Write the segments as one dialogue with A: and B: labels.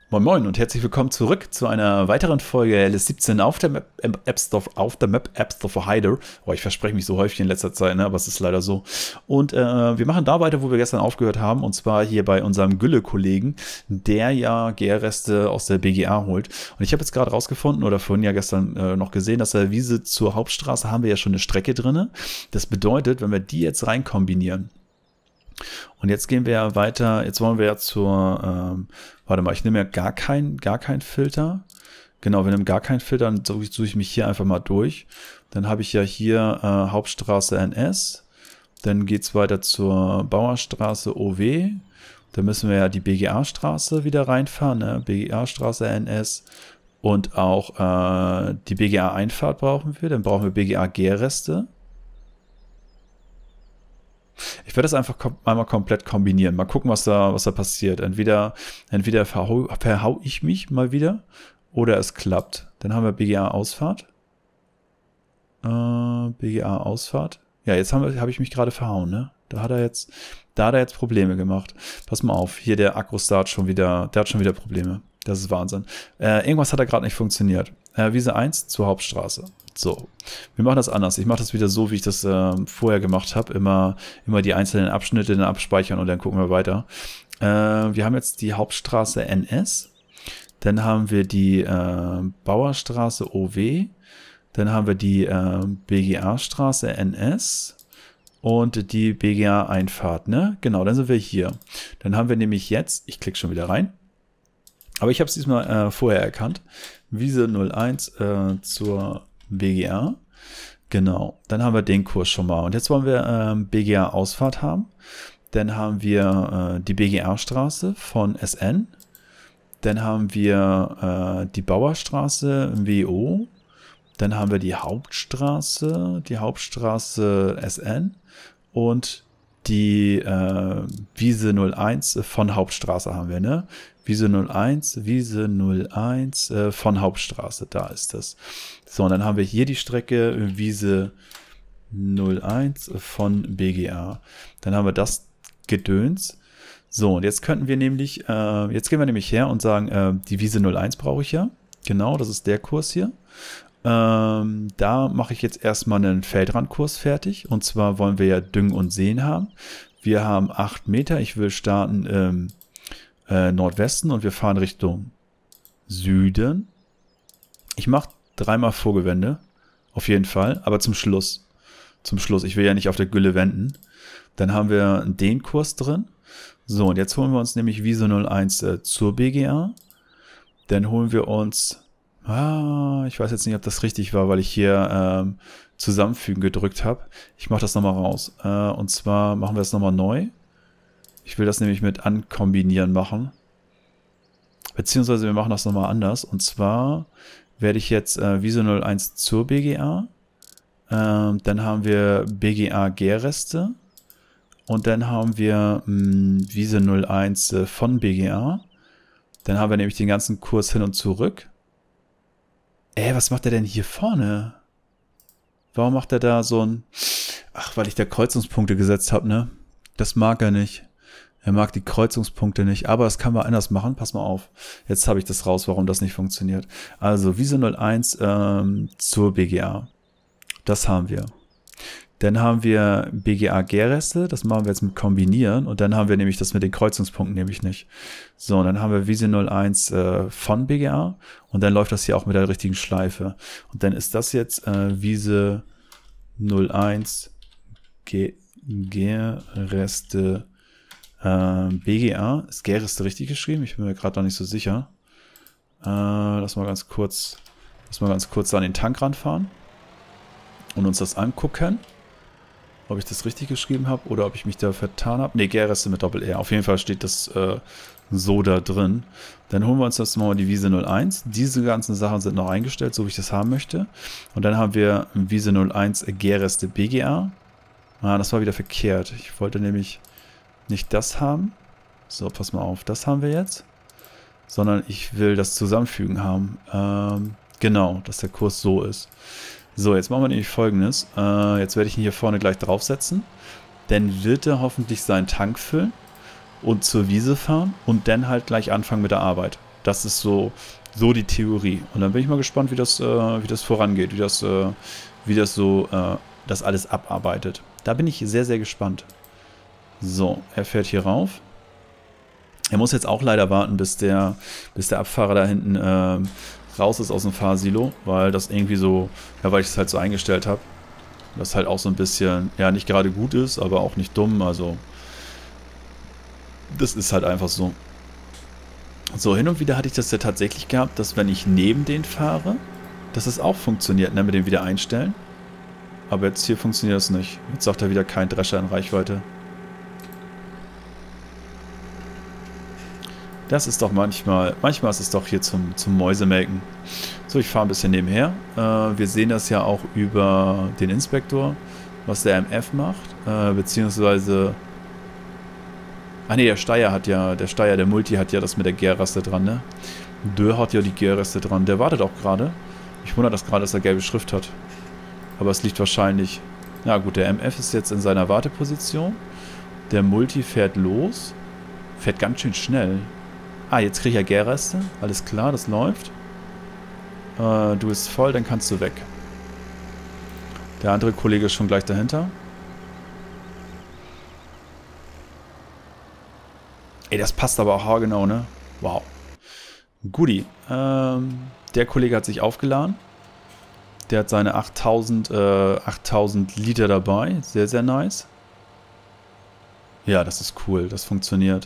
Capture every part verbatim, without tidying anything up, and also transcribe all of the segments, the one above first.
A: Moin Moin und herzlich willkommen zurück zu einer weiteren Folge L S siebzehn auf der Map App Store, auf der Map App Store for Hider. Oh, ich verspreche mich so häufig in letzter Zeit, ne? Aber es ist leider so. Und äh, wir machen da weiter, wo wir gestern aufgehört haben, und zwar hier bei unserem Gülle-Kollegen, der ja G R-Reste aus der B G A holt. Und ich habe jetzt gerade rausgefunden, oder vorhin ja gestern äh, noch gesehen, dass der Wiese zur Hauptstraße haben wir ja schon eine Strecke drin. Das bedeutet, wenn wir die jetzt rein kombinieren, und jetzt gehen wir ja weiter, jetzt wollen wir ja zur, ähm, warte mal, ich nehme ja gar keinen gar kein Filter. Genau, wir nehmen gar keinen Filter, dann suche ich, suche ich mich hier einfach mal durch. Dann habe ich ja hier äh, Hauptstraße N S, dann geht es weiter zur Bauerstraße O W, da müssen wir ja die B G A-Straße wieder reinfahren, ne? B G A-Straße N S und auch äh, die B G A-Einfahrt brauchen wir, dann brauchen wir B G A-Gärreste. Ich werde das einfach kom einmal komplett kombinieren. Mal gucken, was da, was da passiert. Entweder, entweder verhau, verhau ich mich mal wieder oder es klappt. Dann haben wir B G A-Ausfahrt. Äh, B G A-Ausfahrt. Ja, jetzt habe hab ich mich gerade verhauen, ne? Da hat er jetzt, da hat er jetzt Probleme gemacht. Pass mal auf, hier der Akku-Start schon wieder, der hat schon wieder Probleme. Das ist Wahnsinn. Äh, irgendwas hat da gerade nicht funktioniert. Äh, Wiese eins zur Hauptstraße. So, wir machen das anders. Ich mache das wieder so, wie ich das äh, vorher gemacht habe. Immer, immer die einzelnen Abschnitte dann abspeichern und dann gucken wir weiter. Äh, wir haben jetzt die Hauptstraße N S. Dann haben wir die äh, Bauerstraße O W. Dann haben wir die äh, B G A-Straße N S. Und die B G A-Einfahrt, ne? Genau, dann sind wir hier. Dann haben wir nämlich jetzt, ich klicke schon wieder rein. Aber ich habe es diesmal äh, vorher erkannt. Wiese null eins äh, zur B G A. Genau, dann haben wir den Kurs schon mal. Und jetzt wollen wir ähm, B G A-Ausfahrt haben. Dann haben wir äh, die B G A-Straße von S N. Dann haben wir äh, die Bauerstraße W O. Dann haben wir die Hauptstraße, die Hauptstraße S N. Und die äh, Wiese null eins von Hauptstraße haben wir, ne? Wiese null eins, Wiese null eins äh, von Hauptstraße, da ist das. So, und dann haben wir hier die Strecke Wiese null eins von B G A. Dann haben wir das Gedöns. So, und jetzt könnten wir nämlich, äh, jetzt gehen wir nämlich her und sagen, äh, die Wiese null eins brauche ich ja. Genau, das ist der Kurs hier. Ähm, da mache ich jetzt erstmal einen Feldrandkurs fertig. Und zwar wollen wir ja Düngen und Seen haben. Wir haben acht Meter. Ich will starten im äh, Nordwesten und wir fahren Richtung Süden. Ich mache dreimal Vorgewende. Auf jeden Fall. Aber zum Schluss. Zum Schluss. Ich will ja nicht auf der Gülle wenden. Dann haben wir den Kurs drin. So, und jetzt holen wir uns nämlich Wiese null eins äh, zur B G A. Dann holen wir uns... Ah, ich weiß jetzt nicht, ob das richtig war, weil ich hier ähm, zusammenfügen gedrückt habe. Ich mache das nochmal raus. Äh, und zwar machen wir es nochmal neu. Ich will das nämlich mit ankombinieren machen. Beziehungsweise wir machen das nochmal anders. Und zwar werde ich jetzt äh, Wiese null eins zur B G A. Ähm, dann haben wir B G A-Gärreste. Und dann haben wir mh, Wiese null eins äh, von B G A. Dann haben wir nämlich den ganzen Kurs hin und zurück. Ey, was macht er denn hier vorne? Warum macht er da so ein... Ach, weil ich da Kreuzungspunkte gesetzt habe, ne? Das mag er nicht. Er mag die Kreuzungspunkte nicht. Aber das kann man anders machen. Pass mal auf. Jetzt habe ich das raus, warum das nicht funktioniert. Also, Wiese null eins ähm, zur B G A. Das haben wir. Dann haben wir B G A-Gärreste, das machen wir jetzt mit Kombinieren und dann haben wir nämlich das mit den Kreuzungspunkten nämlich nicht. So, und dann haben wir Wiese null eins äh, von B G A und dann läuft das hier auch mit der richtigen Schleife. Und dann ist das jetzt äh, Wiese null eins Gärreste äh, B G A. Ist Gärreste richtig geschrieben? Ich bin mir gerade noch nicht so sicher. Äh, lass mal ganz kurz, lass mal ganz kurz an den Tank ranfahren und uns das angucken. Ob ich das richtig geschrieben habe oder ob ich mich da vertan habe. Ne, Gärreste mit Doppel-R. Auf jeden Fall steht das äh, so da drin. Dann holen wir uns jetzt mal die Wiese null eins. Diese ganzen Sachen sind noch eingestellt, so wie ich das haben möchte. Und dann haben wir Wiese null eins Gärreste B G A. Ah, das war wieder verkehrt. Ich wollte nämlich nicht das haben. So, pass mal auf. Das haben wir jetzt. Sondern ich will das Zusammenfügen haben. Ähm, genau, dass der Kurs so ist. So, jetzt machen wir nämlich Folgendes. Äh, jetzt werde ich ihn hier vorne gleich draufsetzen. Dann wird er hoffentlich seinen Tank füllen und zur Wiese fahren und dann halt gleich anfangen mit der Arbeit. Das ist so, so die Theorie. Und dann bin ich mal gespannt, wie das, äh, wie das vorangeht, wie das, äh, wie das so äh, das alles abarbeitet. Da bin ich sehr, sehr gespannt. So, er fährt hier rauf. Er muss jetzt auch leider warten, bis der, bis der Abfahrer da hinten äh, raus ist aus dem Fahrsilo, weil das irgendwie so, ja, weil ich es halt so eingestellt habe. Das halt auch so ein bisschen, ja, nicht gerade gut ist, aber auch nicht dumm, also das ist halt einfach so. So, hin und wieder hatte ich das ja tatsächlich gehabt, dass wenn ich neben den fahre, dass es auch funktioniert, ne, mit dem wieder einstellen. Aber jetzt hier funktioniert das nicht. Jetzt sagt er wieder kein Drescher in Reichweite. Das ist doch manchmal, manchmal ist es doch hier zum, zum Mäusemelken. So, ich fahre ein bisschen nebenher. Äh, wir sehen das ja auch über den Inspektor, was der M F macht, äh, beziehungsweise... Ah ne, der Steyr hat ja, der Steyr, der Multi hat ja das mit der Gärreste dran, ne? Dö hat ja die Gärreste dran. Der wartet auch gerade. Ich wundere das gerade, dass er gelbe Schrift hat. Aber es liegt wahrscheinlich... Na gut, der M F ist jetzt in seiner Warteposition. Der Multi fährt los. Fährt ganz schön schnell. Ah, jetzt kriege ich ja Gärreste. Alles klar, das läuft. Äh, du bist voll, dann kannst du weg. Der andere Kollege ist schon gleich dahinter. Ey, das passt aber auch haargenau, ne? Wow. Guti. Ähm, der Kollege hat sich aufgeladen. Der hat seine achttausend, äh, achttausend Liter dabei. Sehr, sehr nice. Ja, das ist cool. Das funktioniert.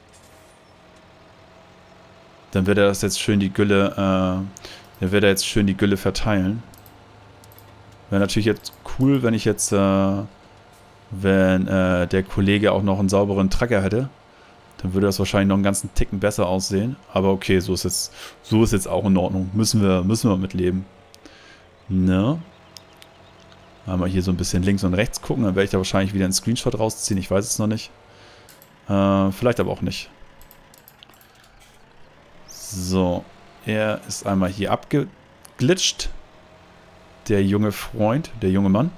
A: Dann wird er das jetzt schön die Gülle, äh, dann wird er jetzt schön die Gülle verteilen. Wäre natürlich jetzt cool, wenn ich jetzt, äh, wenn äh, der Kollege auch noch einen sauberen Trecker hätte. Dann würde das wahrscheinlich noch einen ganzen Ticken besser aussehen. Aber okay, so ist jetzt, so ist jetzt auch in Ordnung. Müssen wir, müssen wir mitleben. Ne? Einmal hier so ein bisschen links und rechts gucken. Dann werde ich da wahrscheinlich wieder einen Screenshot rausziehen. Ich weiß es noch nicht. Äh, vielleicht aber auch nicht. So, er ist einmal hier abgeglitscht. Der junge Freund, der junge Mann.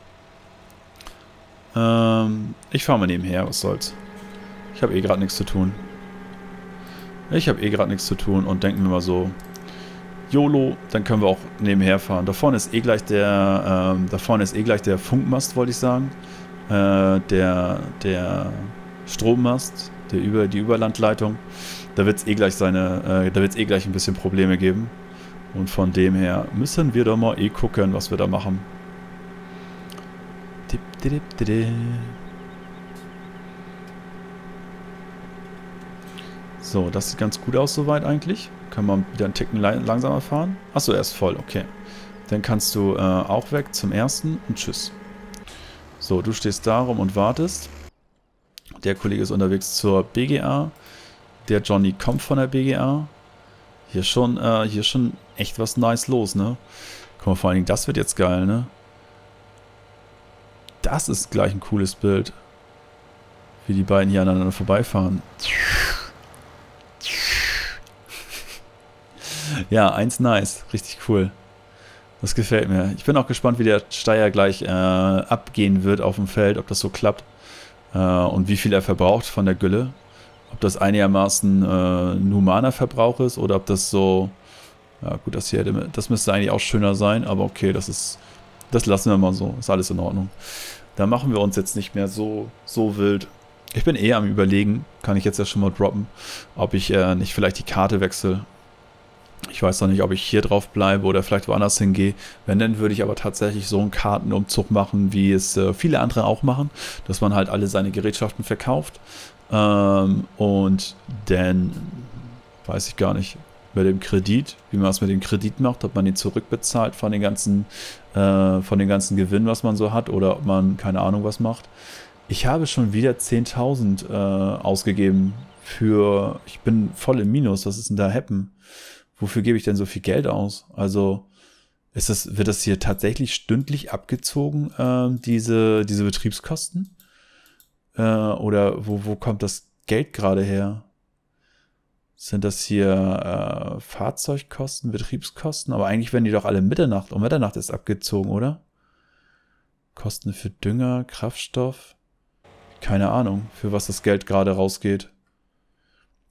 A: Ähm, ich fahre mal nebenher, was soll's. Ich habe eh gerade nichts zu tun. Ich habe eh gerade nichts zu tun und denken wir mal so, YOLO, dann können wir auch nebenher fahren. Da vorne ist eh gleich der, ähm, da vorne ist eh gleich der Funkmast, wollte ich sagen. Äh, der, der Strommast, der über, die Überlandleitung. Da wird es eh gleich seine, äh, da wird es eh gleich ein bisschen Probleme geben. Und von dem her müssen wir doch mal eh gucken, was wir da machen. Dip, dip, dip, dip. So, das sieht ganz gut aus soweit eigentlich. Können wir wieder einen Ticken langsamer fahren. Achso, er ist voll, okay. Dann kannst du äh, auch weg zum ersten und tschüss. So, du stehst da rum und wartest. Der Kollege ist unterwegs zur B G A. Der Johnny kommt von der B G A. Hier schon, äh, hier schon echt was nice los, ne? Guck mal, vor allen Dingen, das wird jetzt geil, ne? Das ist gleich ein cooles Bild. Wie die beiden hier aneinander vorbeifahren. Ja, eins nice. Richtig cool. Das gefällt mir. Ich bin auch gespannt, wie der Steyr gleich äh, abgehen wird auf dem Feld, ob das so klappt. Äh, und wie viel er verbraucht von der Gülle. Ob das einigermaßen äh, ein humaner Verbrauch ist oder ob das so... Ja gut, das hier hätte, das müsste eigentlich auch schöner sein, aber okay, das ist... Das lassen wir mal so. Ist alles in Ordnung. Da machen wir uns jetzt nicht mehr so, so wild. Ich bin eh am Überlegen, kann ich jetzt ja schon mal droppen, ob ich äh, nicht vielleicht die Karte wechsle. Ich weiß noch nicht, ob ich hier drauf bleibe oder vielleicht woanders hingehe. Wenn, dann würde ich aber tatsächlich so einen Kartenumzug machen, wie es äh, viele andere auch machen, dass man halt alle seine Gerätschaften verkauft. Ähm, und dann weiß ich gar nicht, mit dem Kredit, wie man es mit dem Kredit macht, ob man ihn zurückbezahlt von den ganzen, äh, von den ganzen Gewinn, was man so hat, oder ob man keine Ahnung was macht. Ich habe schon wieder zehntausend äh, ausgegeben für, ich bin voll im Minus, was ist denn da happen? Wofür gebe ich denn so viel Geld aus? Also ist das, wird das hier tatsächlich stündlich abgezogen, äh, diese, diese Betriebskosten? Äh, oder wo, wo kommt das Geld gerade her? Sind das hier äh, Fahrzeugkosten, Betriebskosten? Aber eigentlich werden die doch alle Mitternacht. Um Mitternacht ist abgezogen, oder? Kosten für Dünger, Kraftstoff. Keine Ahnung, für was das Geld gerade rausgeht.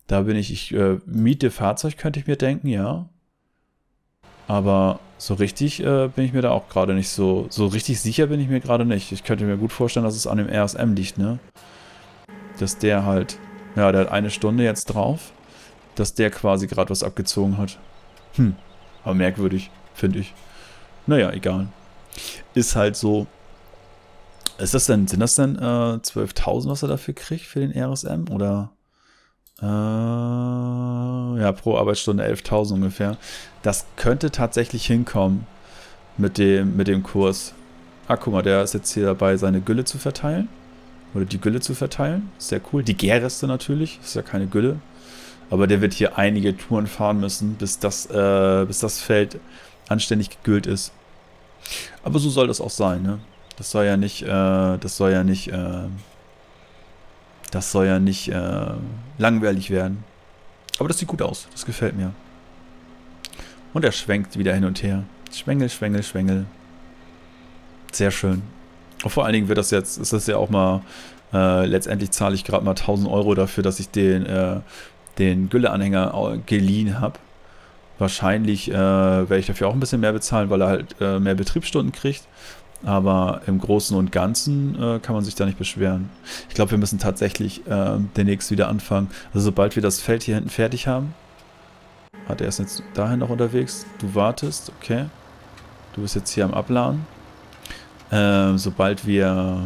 A: Da bin ich, ich äh, miete Fahrzeug, könnte ich mir denken, ja. Aber so richtig äh, bin ich mir da auch gerade nicht so, so richtig sicher bin ich mir gerade nicht. Ich könnte mir gut vorstellen, dass es an dem R S M liegt, ne? Dass der halt, ja, der hat eine Stunde jetzt drauf, dass der quasi gerade was abgezogen hat. Hm, aber merkwürdig, finde ich. Naja, egal. Ist halt so. Ist das denn, sind das denn äh, zwölftausend, was er dafür kriegt für den R S M? Oder? Äh, ja, pro Arbeitsstunde elftausend ungefähr. Das könnte tatsächlich hinkommen mit dem, mit dem Kurs. Ah, guck mal, der ist jetzt hier dabei, seine Gülle zu verteilen. Oder die Gülle zu verteilen. Sehr cool. Die Gärreste natürlich. Ist ja keine Gülle. Aber der wird hier einige Touren fahren müssen, bis das, äh, bis das Feld anständig gegüllt ist. Aber so soll das auch sein, ne? Das soll ja nicht, äh, das soll ja nicht, äh, das soll ja nicht äh, langweilig werden. Aber das sieht gut aus. Das gefällt mir. Und er schwenkt wieder hin und her. Schwengel, Schwengel, Schwengel. Sehr schön. Und vor allen Dingen wird das jetzt, ist das ja auch mal, äh, letztendlich zahle ich gerade mal tausend Euro dafür, dass ich den, äh, den Gülleanhänger geliehen habe. Wahrscheinlich äh, werde ich dafür auch ein bisschen mehr bezahlen, weil er halt äh, mehr Betriebsstunden kriegt. Aber im Großen und Ganzen äh, kann man sich da nicht beschweren. Ich glaube, wir müssen tatsächlich äh, demnächst wieder anfangen. Also sobald wir das Feld hier hinten fertig haben. Ah, der ist jetzt dahin noch unterwegs. Du wartest, okay. Du bist jetzt hier am Abladen. Äh, sobald wir...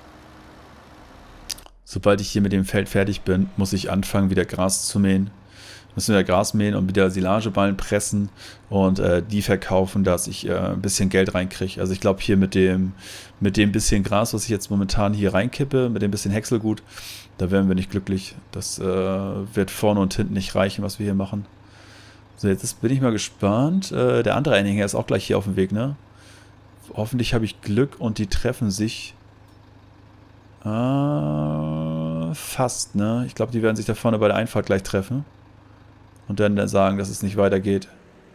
A: Sobald ich hier mit dem Feld fertig bin, muss ich anfangen, wieder Gras zu mähen. Müssen wir Gras mähen und wieder Silageballen pressen und äh, die verkaufen, dass ich äh, ein bisschen Geld reinkriege. Also ich glaube hier mit dem, mit dem bisschen Gras, was ich jetzt momentan hier reinkippe, mit dem bisschen Häckselgut, da werden wir nicht glücklich. Das äh, wird vorne und hinten nicht reichen, was wir hier machen. So, jetzt bin ich mal gespannt. Äh, der andere Anhänger ist auch gleich hier auf dem Weg, ne? Hoffentlich habe ich Glück und die treffen sich. Äh, fast, ne? Ich glaube, die werden sich da vorne bei der Einfahrt gleich treffen. Und dann, dann sagen, dass es nicht weitergeht.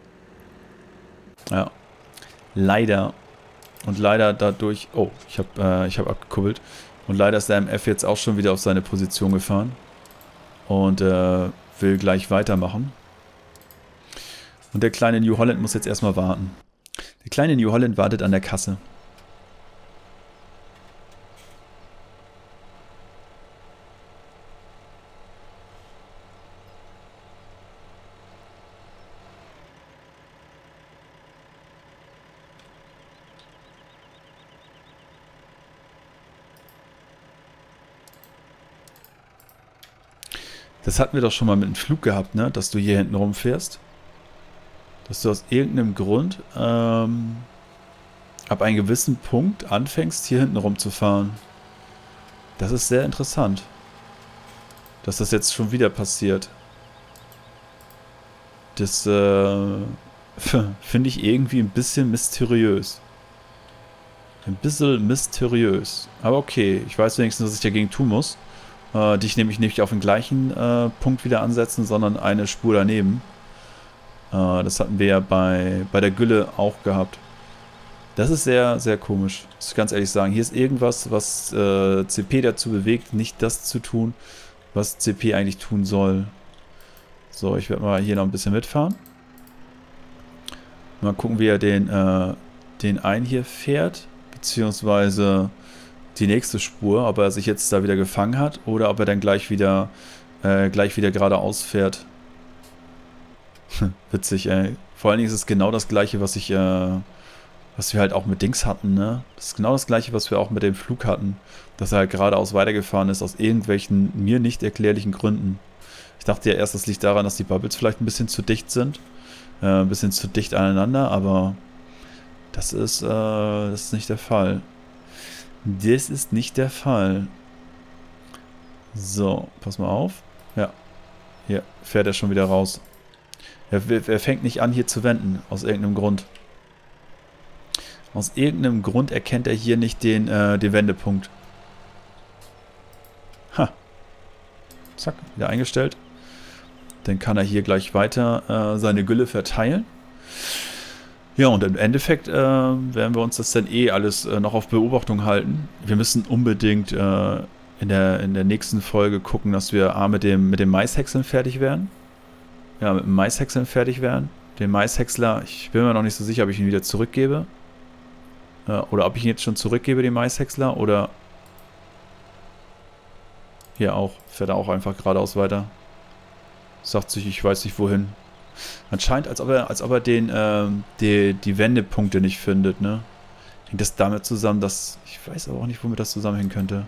A: Ja. Leider. Und leider dadurch... Oh, ich habe äh, ich hab abgekuppelt. Und leider ist der M F jetzt auch schon wieder auf seine Position gefahren. Und äh, will gleich weitermachen. Und der kleine New Holland muss jetzt erstmal warten. Der kleine New Holland wartet an der Kasse. Das hatten wir doch schon mal mit einem Flug gehabt, ne? Dass du hier hinten rumfährst. Dass du aus irgendeinem Grund ähm, ab einem gewissen Punkt anfängst, hier hinten rumzufahren. Das ist sehr interessant. Dass das jetzt schon wieder passiert. Das äh, finde ich irgendwie ein bisschen mysteriös. Ein bisschen mysteriös. Aber okay, ich weiß wenigstens, was ich dagegen tun muss. Äh, dich nämlich nicht auf den gleichen äh, Punkt wieder ansetzen, sondern eine Spur daneben. Äh, das hatten wir ja bei, bei der Gülle auch gehabt. Das ist sehr, sehr komisch. Muss ich ganz ehrlich sagen. Hier ist irgendwas, was äh, C P dazu bewegt, nicht das zu tun, was C P eigentlich tun soll. So, ich werde mal hier noch ein bisschen mitfahren. Mal gucken, wie er den, äh, den einen hier fährt. Beziehungsweise die nächste Spur, ob er sich jetzt da wieder gefangen hat oder ob er dann gleich wieder äh, gleich wieder geradeaus fährt. Witzig, ey. Vor allen Dingen ist es genau das gleiche, was ich, äh, was wir halt auch mit Dings hatten, ne? Das ist genau das gleiche, was wir auch mit dem Flug hatten. Dass er halt geradeaus weitergefahren ist, aus irgendwelchen mir nicht erklärlichen Gründen. Ich dachte ja erst, das liegt daran, dass die Bubbles vielleicht ein bisschen zu dicht sind. Äh, ein bisschen zu dicht aneinander, aber das ist, äh, das ist nicht der Fall. Das ist nicht der Fall. So, pass mal auf. Ja, hier fährt er schon wieder raus. Er, er fängt nicht an, hier zu wenden, aus irgendeinem Grund. Aus irgendeinem Grund erkennt er hier nicht den, äh, den Wendepunkt. Ha. Zack, wieder eingestellt. Dann kann er hier gleich weiter äh, seine Gülle verteilen. Ja, und im Endeffekt äh, werden wir uns das dann eh alles äh, noch auf Beobachtung halten. Wir müssen unbedingt äh, in der, in der nächsten Folge gucken, dass wir A, mit dem, mit dem Maishäckseln fertig werden. Ja, mit dem Maishäckseln fertig werden. Den Maishäcksler, ich bin mir noch nicht so sicher, ob ich ihn wieder zurückgebe. Äh, oder ob ich ihn jetzt schon zurückgebe, den Maishäcksler, oder hier auch, fährt er auch einfach geradeaus weiter. Sagt sich, ich weiß nicht wohin. Man scheint, als ob er, als ob er den, ähm, die, die Wendepunkte nicht findet, ne? Hängt das damit zusammen, dass... Ich weiß aber auch nicht, womit das zusammenhängen könnte.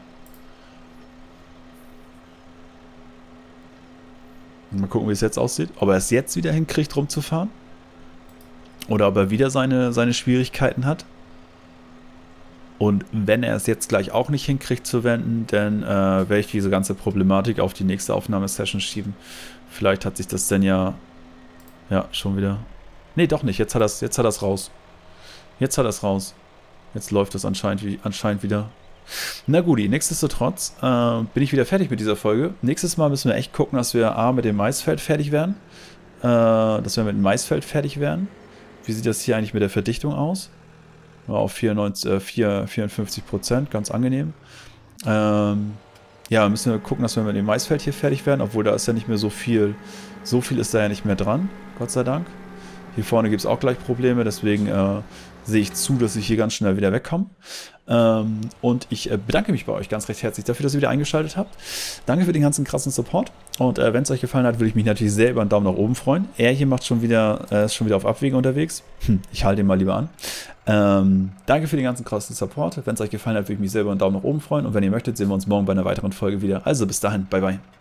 A: Mal gucken, wie es jetzt aussieht. Ob er es jetzt wieder hinkriegt, rumzufahren. Oder ob er wieder seine, seine Schwierigkeiten hat. Und wenn er es jetzt gleich auch nicht hinkriegt zu wenden, dann äh, werde ich diese ganze Problematik auf die nächste Aufnahmesession schieben. Vielleicht hat sich das denn ja... Ja, schon wieder... Nee, doch nicht. Jetzt hat er es jetzt hat er's raus. Jetzt hat er es raus. Jetzt läuft das anscheinend, wie, anscheinend wieder. Na gut, nichtsdestotrotz äh, bin ich wieder fertig mit dieser Folge. Nächstes Mal müssen wir echt gucken, dass wir A, mit dem Maisfeld fertig werden. Äh, dass wir mit dem Maisfeld fertig werden. Wie sieht das hier eigentlich mit der Verdichtung aus? Ja, auf vierundneunzig, äh, vier, vierundfünfzig Prozent, ganz angenehm. Ähm, ja, müssen wir gucken, dass wir mit dem Maisfeld hier fertig werden, obwohl da ist ja nicht mehr so viel, so viel ist da ja nicht mehr dran, Gott sei Dank. Hier vorne gibt es auch gleich Probleme, deswegen äh, sehe ich zu, dass ich hier ganz schnell wieder wegkomme. Ähm, und ich äh, bedanke mich bei euch ganz recht herzlich dafür, dass ihr wieder eingeschaltet habt. Danke für den ganzen krassen Support. Und äh, wenn es euch gefallen hat, würde ich mich natürlich sehr über einen Daumen nach oben freuen. Er hier macht schon wieder, äh, ist schon wieder auf Abwägen unterwegs. Hm, ich halte ihn mal lieber an. Ähm, danke für den ganzen krassen Support. Wenn es euch gefallen hat, würde ich mich sehr über einen Daumen nach oben freuen. Und wenn ihr möchtet, sehen wir uns morgen bei einer weiteren Folge wieder. Also bis dahin, bye bye.